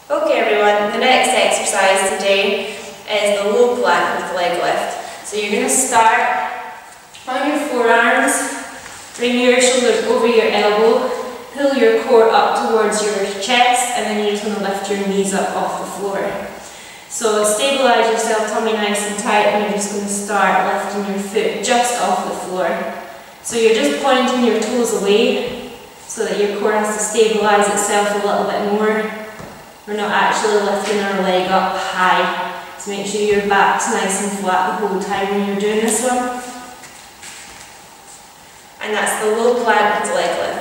Okay everyone, the next exercise today is the low plank with leg lift. So you're going to start on your forearms, bring your shoulders over your elbow, pull your core up towards your chest, and then you're just going to lift your knees up off the floor. So stabilise yourself, tummy nice and tight, and you're just going to start lifting your foot just off the floor. So you're just pointing your toes away so that your core has to stabilise itself a little bit more. We're not actually lifting our leg up high. So make sure your back's nice and flat the whole time when you're doing this one. And that's the low plank with leg lift.